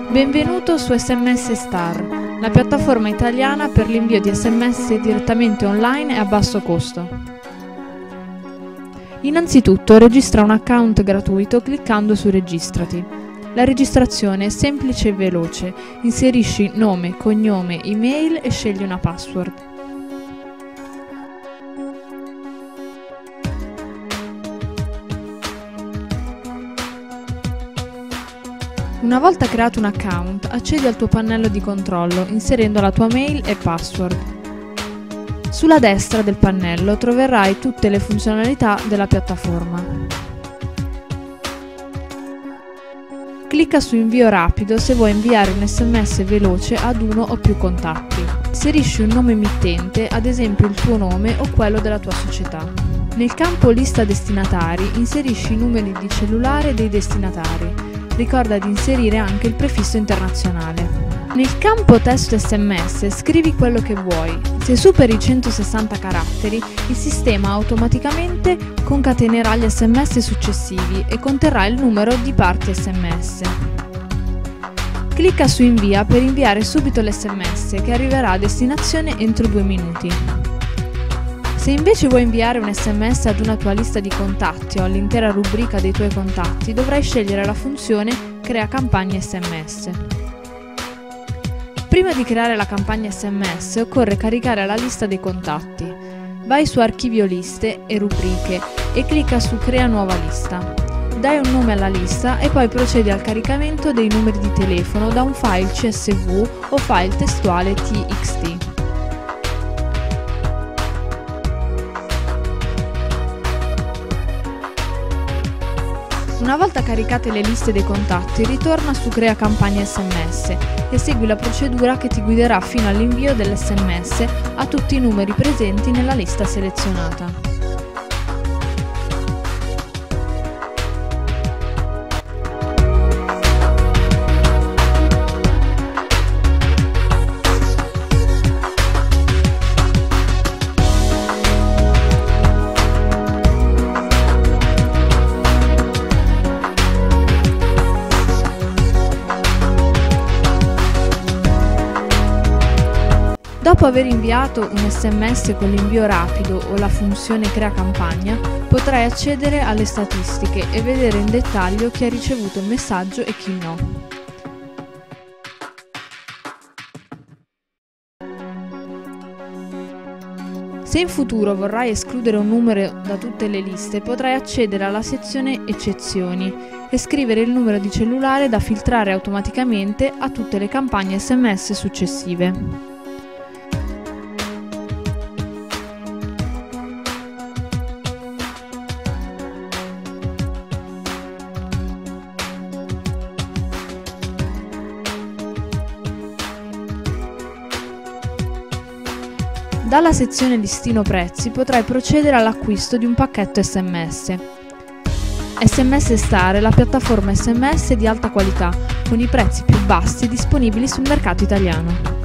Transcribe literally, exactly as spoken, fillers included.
Benvenuto su S M S Star, la piattaforma italiana per l'invio di S M S direttamente online e a basso costo. Innanzitutto registra un account gratuito cliccando su Registrati. La registrazione è semplice e veloce, inserisci nome, cognome, email e scegli una password. Una volta creato un account, accedi al tuo pannello di controllo inserendo la tua mail e password. Sulla destra del pannello troverai tutte le funzionalità della piattaforma. Clicca su Invio rapido se vuoi inviare un S M S veloce ad uno o più contatti. Inserisci un nome emittente, ad esempio il tuo nome o quello della tua società. Nel campo Lista destinatari inserisci i numeri di cellulare dei destinatari. Ricorda di inserire anche il prefisso internazionale. Nel campo testo S M S scrivi quello che vuoi. Se superi i centosessanta caratteri, il sistema automaticamente concatenerà gli S M S successivi e conterrà il numero di parti S M S. Clicca su Invia per inviare subito l'S M S che arriverà a destinazione entro due minuti. Se invece vuoi inviare un S M S ad una tua lista di contatti o all'intera rubrica dei tuoi contatti, dovrai scegliere la funzione Crea campagna S M S. Prima di creare la campagna S M S occorre caricare la lista dei contatti. Vai su Archivio liste e rubriche e clicca su Crea nuova lista. Dai un nome alla lista e poi procedi al caricamento dei numeri di telefono da un file C S V o file testuale T X T. Una volta caricate le liste dei contatti, ritorna su Crea campagna S M S e segui la procedura che ti guiderà fino all'invio dell'S M S a tutti i numeri presenti nella lista selezionata. Dopo aver inviato un S M S con l'invio rapido o la funzione Crea campagna, potrai accedere alle statistiche e vedere in dettaglio chi ha ricevuto il messaggio e chi no. Se in futuro vorrai escludere un numero da tutte le liste, potrai accedere alla sezione Eccezioni e scrivere il numero di cellulare da filtrare automaticamente a tutte le campagne S M S successive. Dalla sezione Listino prezzi potrai procedere all'acquisto di un pacchetto S M S. S M S Star è la piattaforma S M S di alta qualità, con i prezzi più bassi disponibili sul mercato italiano.